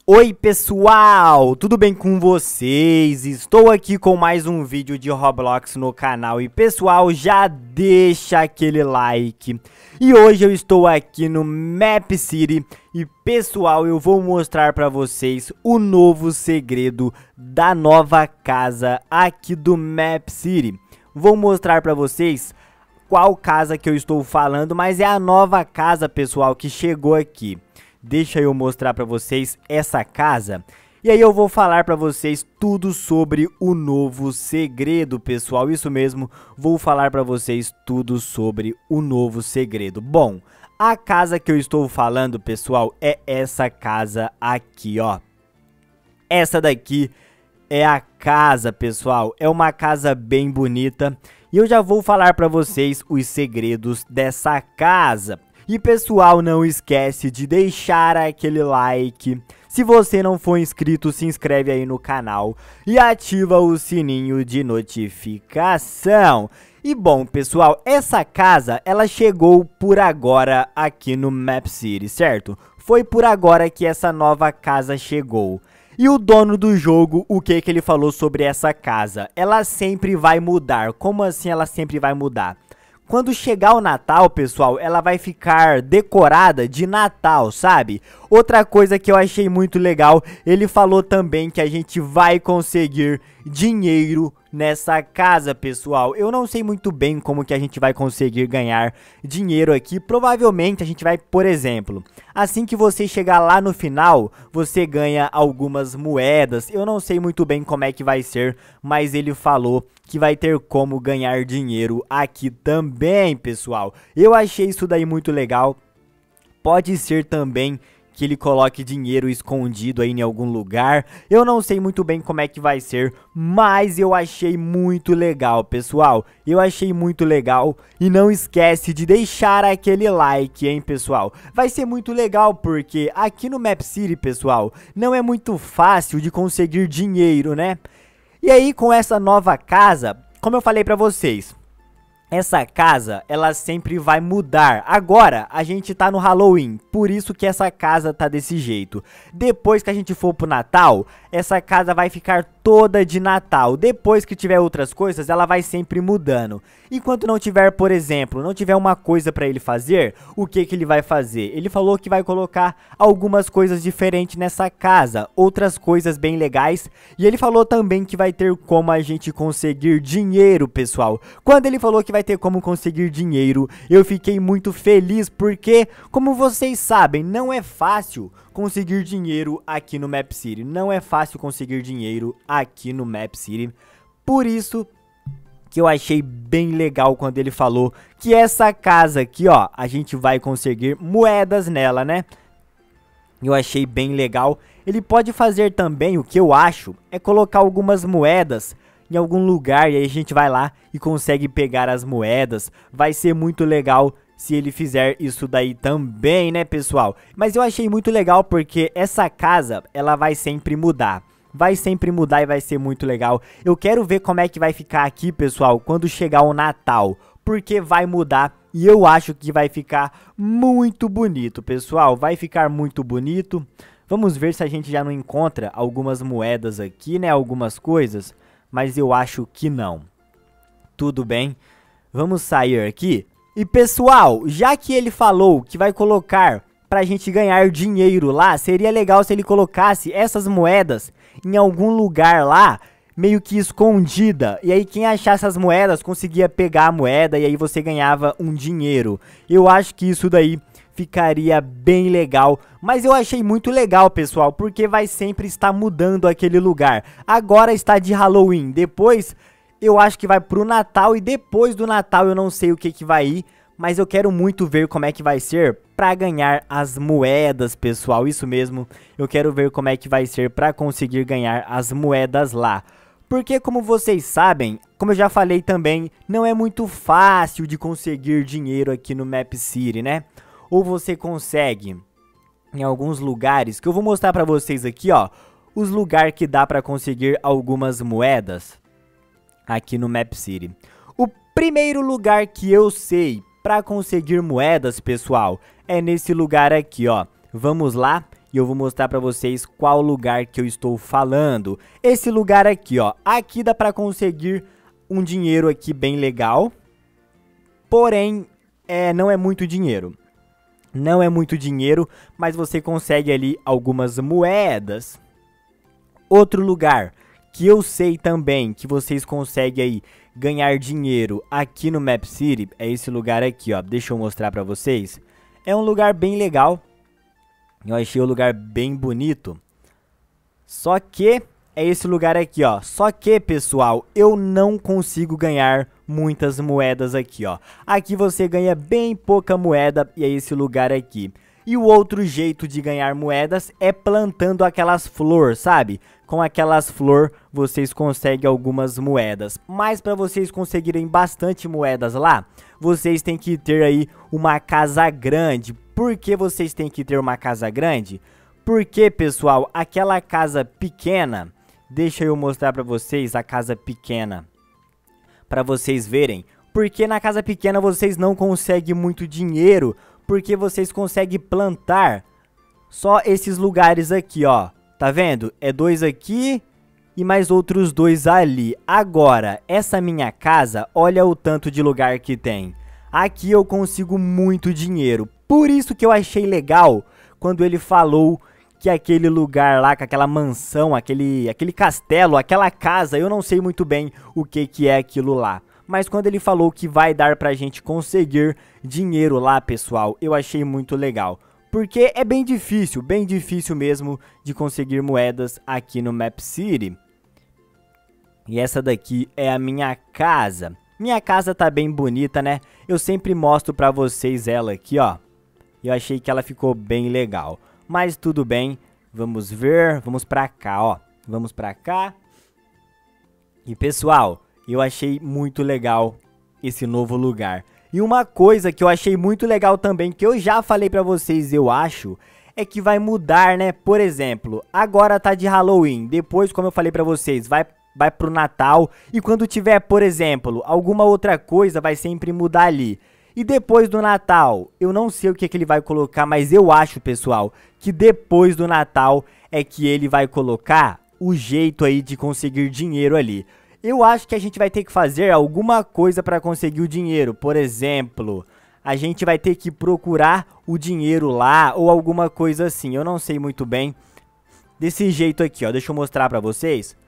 Oi pessoal, tudo bem com vocês? Estou aqui com mais um vídeo de Roblox no canal e pessoal, já deixa aquele like. E hoje eu estou aqui no Map City e pessoal, eu vou mostrar para vocês o novo segredo da nova casa aqui do Map City. Vou mostrar para vocês qual casa que eu estou falando, mas é a nova casa, pessoal, que chegou aqui. Deixa eu mostrar para vocês essa casa. E aí eu vou falar para vocês tudo sobre o novo segredo, pessoal. Isso mesmo, vou falar para vocês tudo sobre o novo segredo. Bom, a casa que eu estou falando, pessoal, é essa casa aqui, ó. Essa daqui é a casa, pessoal. É uma casa bem bonita. E eu já vou falar para vocês os segredos dessa casa. E pessoal, não esquece de deixar aquele like. Se você não for inscrito, se inscreve aí no canal e ativa o sininho de notificação. E bom, pessoal, essa casa, ela chegou por agora aqui no Map City, certo? Foi por agora que essa nova casa chegou. E o dono do jogo, o que ele falou sobre essa casa? Ela sempre vai mudar. Como assim ela sempre vai mudar? Quando chegar o Natal, pessoal, ela vai ficar decorada de Natal, sabe? Outra coisa que eu achei muito legal, ele falou também que a gente vai conseguir dinheiro nessa casa, pessoal. Eu não sei muito bem como que a gente vai conseguir ganhar dinheiro aqui. Provavelmente a gente vai, por exemplo, assim que você chegar lá no final, você ganha algumas moedas. Eu não sei muito bem como é que vai ser, mas ele falou que vai ter como ganhar dinheiro aqui também, pessoal. Eu achei isso daí muito legal. Pode ser também que ele coloque dinheiro escondido aí em algum lugar. Eu não sei muito bem como é que vai ser, mas eu achei muito legal, pessoal. Eu achei muito legal. E não esquece de deixar aquele like, hein, pessoal. Vai ser muito legal porque aqui no Map City, pessoal, não é muito fácil de conseguir dinheiro, né? E aí, com essa nova casa, como eu falei pra vocês, essa casa, ela sempre vai mudar. Agora, a gente tá no Halloween, por isso que essa casa tá desse jeito. Depois que a gente for pro Natal, essa casa vai ficar toda de Natal. Depois que tiver outras coisas, ela vai sempre mudando. Enquanto não tiver, por exemplo, não tiver uma coisa pra ele fazer, o que ele vai fazer? Ele falou que vai colocar algumas coisas diferentes nessa casa, outras coisas bem legais. E ele falou também que vai ter como a gente conseguir dinheiro, pessoal. Quando ele falou que vai ter como conseguir dinheiro, eu fiquei muito feliz porque, como vocês sabem, não é fácil conseguir dinheiro aqui no Map City. Não é fácil conseguir dinheiro aqui no Map City. Por isso que eu achei bem legal quando ele falou que essa casa aqui, ó, a gente vai conseguir moedas nela, né? Eu achei bem legal. Ele pode fazer também, o que eu acho, é colocar algumas moedas em algum lugar e aí a gente vai lá e consegue pegar as moedas. Vai ser muito legal se ele fizer isso daí também, né, pessoal? Mas eu achei muito legal porque essa casa, ela vai sempre mudar. Vai sempre mudar e vai ser muito legal. Eu quero ver como é que vai ficar aqui, pessoal, quando chegar o Natal. Porque vai mudar e eu acho que vai ficar muito bonito, pessoal. Vai ficar muito bonito. Vamos ver se a gente já não encontra algumas moedas aqui, né? Algumas coisas. Mas eu acho que não. Tudo bem. Vamos sair aqui. E pessoal, já que ele falou que vai colocar pra gente ganhar dinheiro lá, seria legal se ele colocasse essas moedas em algum lugar lá, meio que escondida. E aí quem achasse as moedas conseguia pegar a moeda e aí você ganhava um dinheiro. Eu acho que isso daí ficaria bem legal. Mas eu achei muito legal, pessoal, porque vai sempre estar mudando aquele lugar. Agora está de Halloween, depois eu acho que vai pro Natal e depois do Natal eu não sei o que vai ir. Mas eu quero muito ver como é que vai ser pra ganhar as moedas, pessoal. Isso mesmo, eu quero ver como é que vai ser pra conseguir ganhar as moedas lá. Porque como vocês sabem, como eu já falei também, não é muito fácil de conseguir dinheiro aqui no Map City, né? Ou você consegue em alguns lugares, que eu vou mostrar pra vocês aqui, ó. Os lugares que dá pra conseguir algumas moedas aqui no Map City. O primeiro lugar que eu sei pra conseguir moedas, pessoal, é nesse lugar aqui, ó. Vamos lá e eu vou mostrar pra vocês qual lugar que eu estou falando. Esse lugar aqui, ó. Aqui dá pra conseguir um dinheiro aqui bem legal. Porém, não é muito dinheiro. Não é muito dinheiro, mas você consegue ali algumas moedas. Outro lugar que eu sei também que vocês conseguem aí ganhar dinheiro aqui no Map City é esse lugar aqui, ó. Deixa eu mostrar pra vocês. É um lugar bem legal. Eu achei o lugar bem bonito. Só que é esse lugar aqui, ó. Só que, pessoal, eu não consigo ganhar muitas moedas aqui, ó. Aqui você ganha bem pouca moeda e é esse lugar aqui. E o outro jeito de ganhar moedas é plantando aquelas flores, sabe? Com aquelas flores vocês conseguem algumas moedas. Mas para vocês conseguirem bastante moedas lá, vocês têm que ter aí uma casa grande. Por que vocês têm que ter uma casa grande? Porque, pessoal, aquela casa pequena... Deixa eu mostrar para vocês a casa pequena. Para vocês verem. Porque na casa pequena vocês não conseguem muito dinheiro. Porque vocês conseguem plantar só esses lugares aqui, ó. Tá vendo? É 2 aqui e mais outros 2 ali. Agora, essa minha casa, olha o tanto de lugar que tem. Aqui eu consigo muito dinheiro. Por isso que eu achei legal quando ele falou que aquele lugar lá, com aquela mansão, aquele castelo, aquela casa, eu não sei muito bem o que é aquilo lá. Mas quando ele falou que vai dar pra gente conseguir dinheiro lá, pessoal, eu achei muito legal. Porque é bem difícil mesmo de conseguir moedas aqui no Map City. E essa daqui é a minha casa. Minha casa tá bem bonita, né? Eu sempre mostro pra vocês ela aqui, ó. Eu achei que ela ficou bem legal. Mas tudo bem, vamos ver, vamos pra cá, ó. Vamos pra cá. E pessoal... eu achei muito legal esse novo lugar. E uma coisa que eu achei muito legal também, que eu já falei pra vocês, eu acho, é que vai mudar, né? Por exemplo, agora tá de Halloween. Depois, como eu falei pra vocês, vai pro Natal. E quando tiver, por exemplo, alguma outra coisa, vai sempre mudar ali. E depois do Natal, eu não sei o que ele vai colocar, mas eu acho, pessoal, que depois do Natal é que ele vai colocar o jeito aí de conseguir dinheiro ali. Eu acho que a gente vai ter que fazer alguma coisa para conseguir o dinheiro. Por exemplo, a gente vai ter que procurar o dinheiro lá ou alguma coisa assim. Eu não sei muito bem. Desse jeito aqui, ó. Deixa eu mostrar para vocês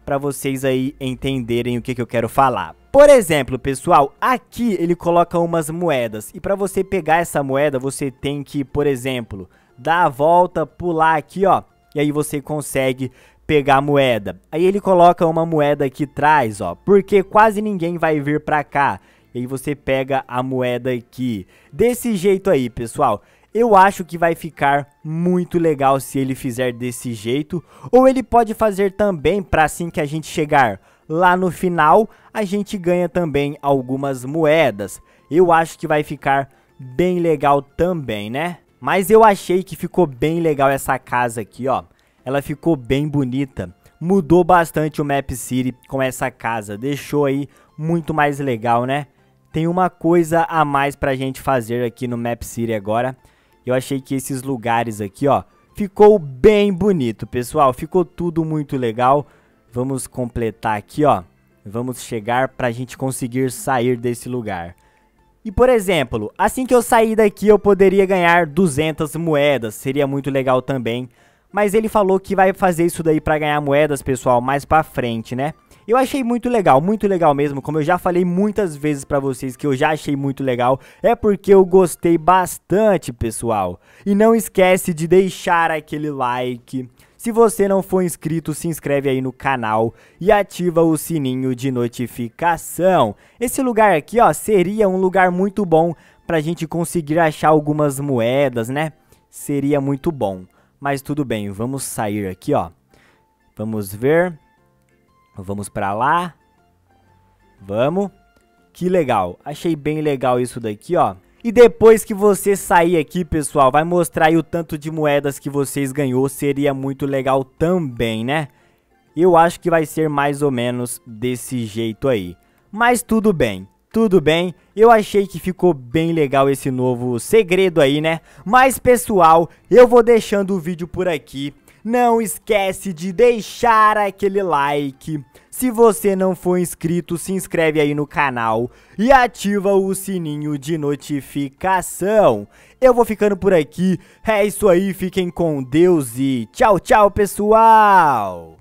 aí entenderem o que eu quero falar. Por exemplo, pessoal, aqui ele coloca umas moedas. E para você pegar essa moeda, você tem que, por exemplo, dar a volta, pular aqui, ó. E aí você consegue... pegar a moeda. Aí ele coloca uma moeda aqui atrás, ó, porque quase ninguém vai vir pra cá. E aí você pega a moeda aqui. Desse jeito aí, pessoal. Eu acho que vai ficar muito legal se ele fizer desse jeito. Ou ele pode fazer também para assim que a gente chegar lá no final, a gente ganha também algumas moedas. Eu acho que vai ficar bem legal também, né? Mas eu achei que ficou bem legal essa casa aqui, ó. Ela ficou bem bonita, mudou bastante o Map City com essa casa, deixou aí muito mais legal, né? Tem uma coisa a mais pra gente fazer aqui no Map City agora. Eu achei que esses lugares aqui, ó, ficou bem bonito, pessoal, ficou tudo muito legal. Vamos completar aqui, ó, vamos chegar pra gente conseguir sair desse lugar. E por exemplo, assim que eu sair daqui eu poderia ganhar 200 moedas, seria muito legal também. Mas ele falou que vai fazer isso daí pra ganhar moedas, pessoal, mais pra frente, né? Eu achei muito legal mesmo, como eu já falei muitas vezes pra vocês que eu já achei muito legal. É porque eu gostei bastante, pessoal. E não esquece de deixar aquele like. Se você não for inscrito, se inscreve aí no canal e ativa o sininho de notificação. Esse lugar aqui, ó, seria um lugar muito bom pra gente conseguir achar algumas moedas, né? Seria muito bom. Mas tudo bem, vamos sair aqui, ó. Vamos ver. Vamos pra lá. Vamos. Que legal. Achei bem legal isso daqui, ó. E depois que você sair aqui, pessoal, vai mostrar aí o tanto de moedas que vocês ganhou. Seria muito legal também, né? Eu acho que vai ser mais ou menos desse jeito aí. Mas tudo bem. Tudo bem, eu achei que ficou bem legal esse novo segredo aí, né? Mas pessoal, eu vou deixando o vídeo por aqui. Não esquece de deixar aquele like. Se você não for inscrito, se inscreve aí no canal e ativa o sininho de notificação. Eu vou ficando por aqui. É isso aí, fiquem com Deus e tchau, tchau, pessoal!